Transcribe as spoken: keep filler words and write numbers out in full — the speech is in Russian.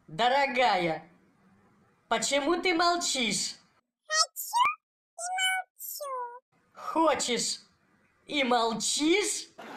Дорогая, почему ты молчишь? Хочу и молчу. Хочешь и молчишь?